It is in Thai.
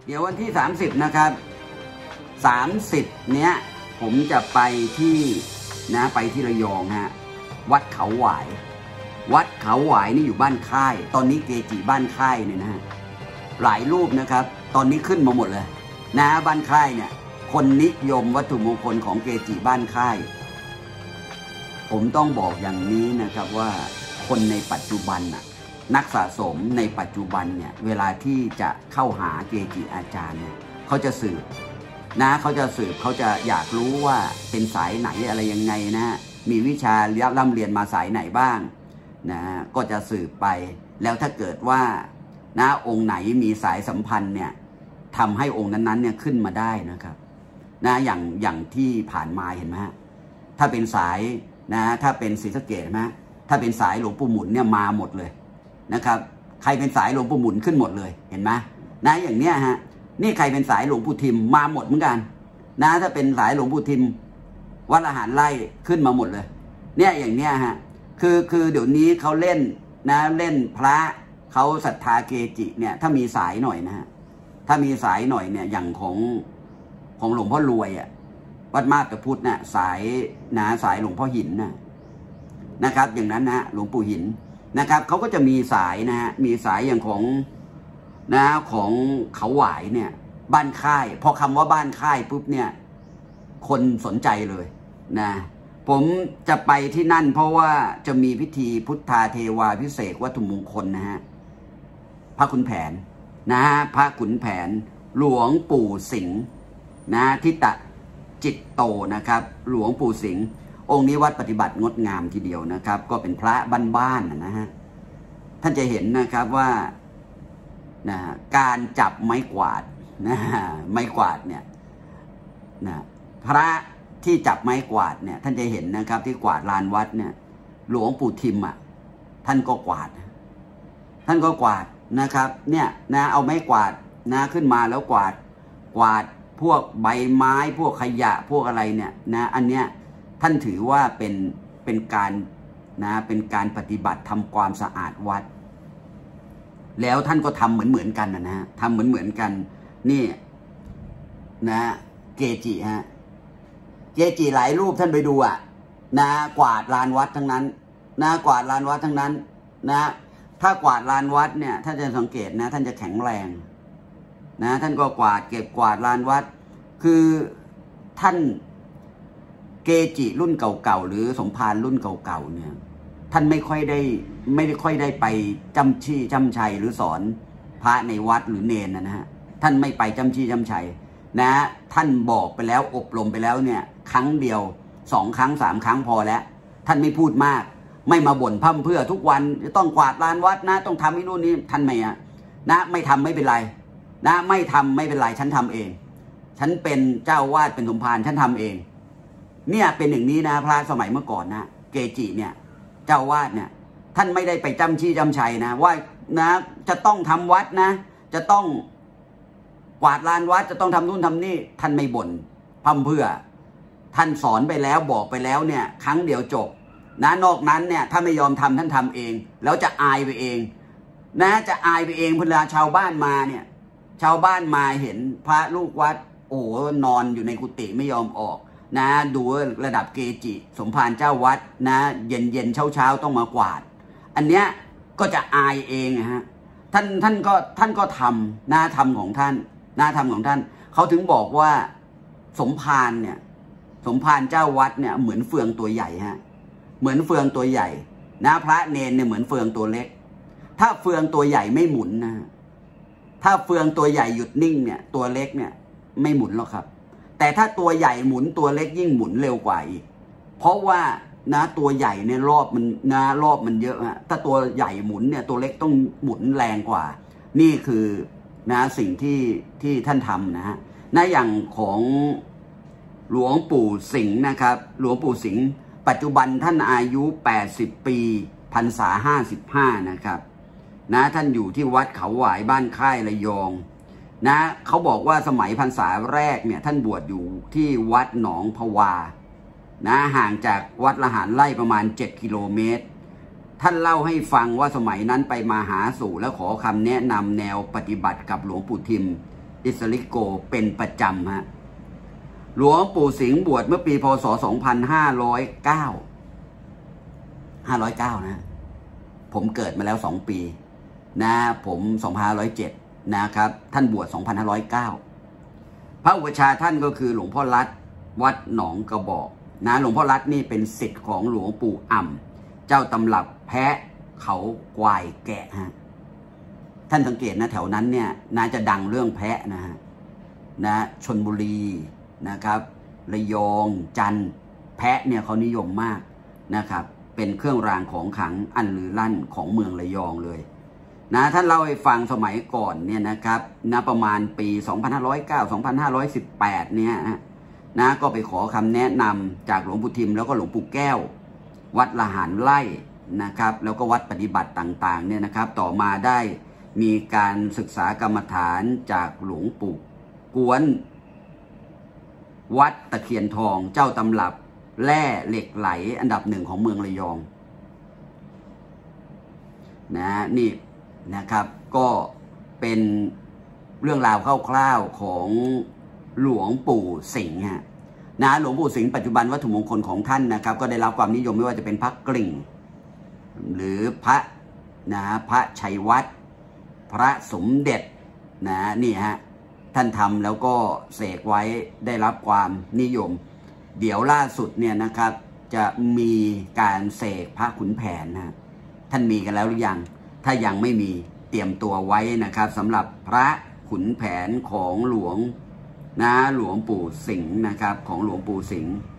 เดี๋ยววันที่30นะครับ30เนี้ยผมจะไปที่ไปที่ระยองฮะวัดเขาหวายวัดเขาหวายนี่อยู่บ้านค่ายตอนนี้เกจิบ้านค่ายเนี่ยนะฮะหลายรูปนะครับตอนนี้ขึ้นมาหมดเลยนะบ้านค่ายเนี่ยคนนิยมวัตถุมงคลของเกจิบ้านค่ายผมต้องบอกอย่างนี้นะครับว่าคนในปัจจุบันน่ะนักสะสมในปัจจุบันเนี่ยเวลาที่จะเข้าหาเกจิอาจารย์เนี่ยเขาจะสืบเขาจะอยากรู้ว่าเป็นสายไหนอะไรยังไงนะมีวิชาร่ำเรียนมาสายไหนบ้างก็จะสืบไปแล้วถ้าเกิดว่าองค์ไหนมีสายสัมพันธ์เนี่ยทำให้องค์นั้นๆเนี่ยขึ้นมาได้นะครับอย่างที่ผ่านมาเห็นไหมถ้าเป็นสายถ้าเป็นศรีสะเกษนะถ้าเป็นสายหลวงปู่หมุนเนี่ยมาหมดเลยนะครับใครเป็นสายหลวงปู่หมุนขึ้นหมดเลยเห็นไหมอย่างเนี้ยฮะนี่ใครเป็นสายหลวงปู่ทิมมาหมดเหมือนกันถ้าเป็นสายหลวงปู่ทิมวัดละหารไล่ขึ้นมาหมดเลยเนี่ยอย่างเนี้ยฮะคือเดี๋ยวนี้เขาเล่นเล่นพระเขาศรัทธาเกจิเนี่ยถ้ามีสายหน่อยนะฮะถ้ามีสายหน่อยเนี่ยอย่างของหลวงพ่อรวยอ่ะวัดมาบตะพุทธเนี่ยสายสายหลวงพ่อหินนะครับอย่างนั้นหลวงปู่หินนะครับเขาก็จะมีสายมีสายอย่างของของเขาหวายเนี่ยบ้านค่ายพอคำว่าบ้านค่ายปุ๊บเนี่ยคนสนใจเลยผมจะไปที่นั่นเพราะว่าจะมีพิธีพุทธาเทวาพิเศษวัตถุมงคลพระขุนแผนพระขุนแผนหลวงปู่สิงห์ทิตะจิตโตนะครับหลวงปู่สิงห์องค์นี้วัดปฏิบัติงดงามทีเดียวนะครับก็เป็นพระบ้านๆท่านจะเห็นนะครับว่าการจับไม้กวาดไม้กวาดเนี่ยพระที่จับไม้กวาดเนี่ยท่านจะเห็นนะครับที่กวาดลานวัดเนี่ยหลวงปู่ทิมท่านก็กวาดนะครับเนี่ยเอาไม้กวาดขึ้นมาแล้วกวาดพวกใบไม้พวกขยะพวกอะไรเนี่ยอันเนี้ยท่านถือว่าเป็นการเป็นการปฏิบัติทำความสะอาดวัดแล้วท่านก็ทำเหมือนกันทำเหมือนกันนี่เกจิเกจิหลายรูปท่านไปดูกวาดลานวัดทั้งนั้นกวาดลานวัดทั้งนั้นถ้ากวาดลานวัดเนี่ยท่านจะสังเกตท่านจะแข็งแรงท่านก็เก็บกวาดลานวัดคือท่านเกจิรุ่นเก่าๆหรือสมภารรุ่นเก่าๆเนี่ยท่านไม่ค่อยได้ไปจำชี้จำชัยหรือสอนพระในวัดหรือเนรท่านไม่ไปจำชี้จำชัยท่านบอกไปแล้วอบรมไปแล้วเนี่ยครั้งเดียว2 ครั้ง 3 ครั้งพอแล้วท่านไม่พูดมากไม่มาบ่นพร่ำเพื่อทุกวันจะต้องกวาดลานวัดต้องทำให้นู่นนี่ท่านไม่ไม่ทำไม่เป็นไรไม่ทำไม่เป็นไรฉันทำเองฉันเป็นเจ้าวาดเป็นสมภารฉันทำเองเนี่ยเป็นอย่างนี้พระสมัยเมื่อก่อนเกจิเนี่ยเจ้าวาดเนี่ยท่านไม่ได้ไปจำชี้จำชัยว่าจะต้องทำวัดจะต้องกวาดลานวัดจะต้องทำนู่นทำนี่ท่านไม่บ่นพร่ำเพื่อท่านสอนไปแล้วบอกไปแล้วเนี่ยครั้งเดียวจบนอกนั้นเนี่ยถ้าไม่ยอมทำท่านทำเองแล้วจะอายไปเองจะอายไปเองเวลาชาวบ้านมาเนี่ยชาวบ้านมาเห็นพระลูกวัดโอ้นอนอยู่ในกุฏิไม่ยอมออกดูระดับเกจิสมภารเจ้าวัดเย็นเช้าต้องมากวาดอันเนี้ยก็จะอายเองท่านก็ทำทำของท่านทำของท่านเขาถึงบอกว่าสมภารเนี่ยสมภารเจ้าวัดเนี่ยเหมือนเฟืองตัวใหญ่เหมือนเฟืองตัวใหญ่พระเนรเนี่ยเหมือนเฟืองตัวเล็กถ้าเฟืองตัวใหญ่ไม่หมุนถ้าเฟืองตัวใหญ่หยุดนิ่งเนี่ยตัวเล็กเนี่ยไม่หมุนหรอกครับแต่ถ้าตัวใหญ่หมุนตัวเล็กยิ่งหมุนเร็วกว่าอีกเพราะว่าตัวใหญ่เนี่ยรอบมันเยอะถ้าตัวใหญ่หมุนเนี่ยตัวเล็กต้องหมุนแรงกว่านี่คือสิ่งที่ท่านทำอย่างของหลวงปู่สิงห์นะครับหลวงปู่สิงห์ปัจจุบันท่านอายุ80 ปีพรรษา55นะครับท่านอยู่ที่วัดเขาหวายบ้านค่ายระยองเขาบอกว่าสมัยพรรษาแรกเนี่ยท่านบวชอยู่ที่วัดหนองพวาห่างจากวัดละหารไร่ประมาณ7 กิโลเมตรท่านเล่าให้ฟังว่าสมัยนั้นไปมาหาสู่และขอคำแนะนำแนวปฏิบัติกับหลวงปู่ทิมอิสริโกเป็นประจำฮะหลวงปู่สิงห์บวชเมื่อปีพศ 2509 นะผมเกิดมาแล้ว2 ปีนะผม2507นะครับท่านบวช2509พระอุปชฌาย์ท่านก็คือหลวงพ่อรัตน์วัดหนองกระบอกนะหลวงพ่อรัตน์นี่เป็นศิษย์ของหลวงปู่อ่ำเจ้าตำรับแพะเขาควายแกะฮะท่านสังเกตนะแถวนั้นเนี่ยน่าจะดังเรื่องแพะนะฮะนะชลบุรีนะครับระยองจันทร์แพะเนี่ยเขานิยมมากนะครับเป็นเครื่องรางของขลังอันลือลั่นของเมืองระยองเลยนะท่านเล่าให้ฟังสมัยก่อนเนี่ยนะครับนะประมาณปี 2509-2518 เนี่ยนะก็ไปขอคำแนะนำจากหลวงปู่ทิมแล้วก็หลวงปู่แก้ววัดละหารไร่นะครับแล้วก็วัดปฏิบัติต่างๆเนี่ยนะครับต่อมาได้มีการศึกษากรรมฐานจากหลวงปู่กวนวัดตะเคียนทองเจ้าตำรับแร่เหล็กไหลอันดับ1ของเมืองระยองนะนี่นะครับก็เป็นเรื่องราวคร่าวๆของหลวงปู่สิงห์นะหลวงปู่สิงห์ปัจจุบันวัตถุมงคลของท่านนะครับก็ได้รับความนิยมไม่ว่าจะเป็นพระกริ่งหรือพระพระชัยวัฒน์พระสมเด็จนะนี่ฮะท่านทำแล้วก็เสกไว้ได้รับความนิยมเดี๋ยวล่าสุดเนี่ยนะครับจะมีการเสกพระขุนแผนนะท่านมีกันแล้วหรือยังถ้ายังไม่มีเตรียมตัวไว้นะครับสำหรับพระขุนแผนของหลวงปู่สิงห์นะครับของหลวงปู่สิงห์